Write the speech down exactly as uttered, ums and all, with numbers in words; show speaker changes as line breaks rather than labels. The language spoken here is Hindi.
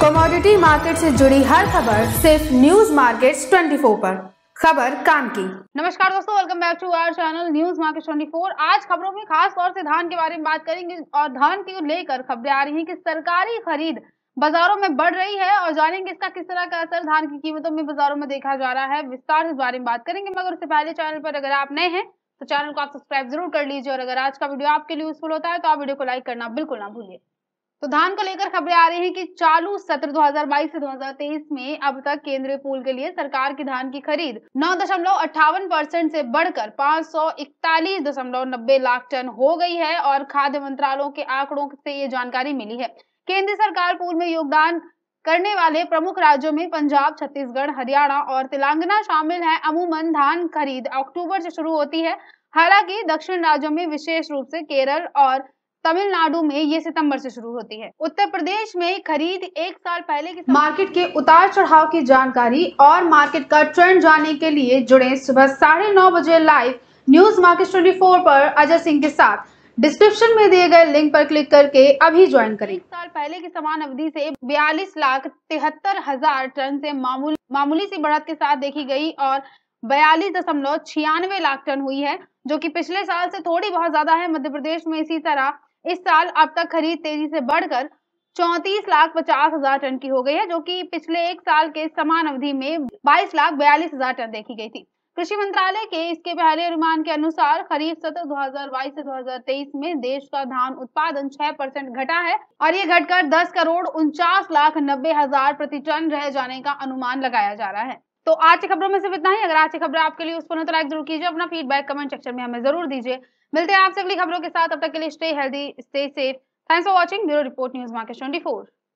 कमोडिटी मार्केट से जुड़ी हर खबर सिर्फ न्यूज मार्केट्स चौबीस पर। खबर काम की।
नमस्कार दोस्तों, welcome back to our channel news market चौबीस। आज खबरों में खास तौर से धान के बारे में बात करेंगे और धान को लेकर खबरें आ रही हैं कि सरकारी खरीद बाजारों में बढ़ रही है और जानेंगे इसका किस तरह का असर धान की कीमतों में बाजारों में देखा जा रहा है। विस्तार से इस बारे में बात करेंगे, मगर उससे पहले चैनल पर अगर आप नए हैं तो चैनल को आप सब्सक्राइब जरूर कर लीजिए और अगर आज का वीडियो आपके लिए यूजफुल होता है तो आप वीडियो को लाइक करना बिल्कुल ना भूलिए। तो धान को लेकर खबरें आ रही हैं कि चालू सत्र दो हज़ार बाईस से दो हज़ार तेईस में अब तक केंद्रीय पूल के लिए सरकार की धान की खरीद नौ दशमलव अट्ठावन परसेंट से बढ़कर पाँच सौ इकतालीस दशमलव नब्बे लाख टन हो गई है और खाद्य मंत्रालयों के आंकड़ों से ये जानकारी मिली है। केंद्रीय सरकार पूल में योगदान करने वाले प्रमुख राज्यों में पंजाब, छत्तीसगढ़, हरियाणा और तेलंगाना शामिल है। अमूमन धान खरीद अक्टूबर से शुरू होती है, हालांकि दक्षिण राज्यों में विशेष रूप से केरल और तमिलनाडु में ये सितंबर से शुरू होती है। उत्तर प्रदेश में खरीद एक साल पहले की
मार्केट के उतार चढ़ाव की जानकारी और मार्केट का ट्रेंड जानने के लिए जुड़े सुबह साढ़े नौ बजे लाइव न्यूज मार्केट चौबीस पर अजय सिंह के साथ। डिस्क्रिप्शन में दिए गए लिंक पर क्लिक करके अभी ज्वाइन करें।
एक साल पहले की समान अवधि से बयालीस लाख तिहत्तर हजार टन से मामूली मामूली सी बढ़त के साथ देखी गई और बयालीस दशमलव छियानवे लाख टन हुई है, जो कि पिछले साल से थोड़ी बहुत ज्यादा है। मध्य प्रदेश में इसी तरह इस साल अब तक खरीद तेजी से बढ़कर चौंतीस लाख पचास हजार टन की हो गई है, जो कि पिछले एक साल के समान अवधि में बाईस लाख बयालीस हजार टन देखी गई थी। कृषि मंत्रालय के इसके पहले अनुमान के अनुसार खरीफ सत्र दो हज़ार बाईस से दो हज़ार तेईस में देश का धान उत्पादन छह परसेंट घटा है और ये घटकर दस करोड़ उनचास लाख नब्बे हजार प्रति टन रह जाने का अनुमान लगाया जा रहा है। तो आज की खबरों में सिर्फ इतना ही। अगर आज की खबरें आपके लिए यूजफुल हो तो लाइक जरूर कीजिए, अपना फीडबैक कमेंट सेक्शन में हमें जरूर दीजिए। मिलते हैं आपसे अगली खबरों के साथ, तब तक के लिए stay healthy, stay safe. Thanks for watching. Bureau report news market चौबीस।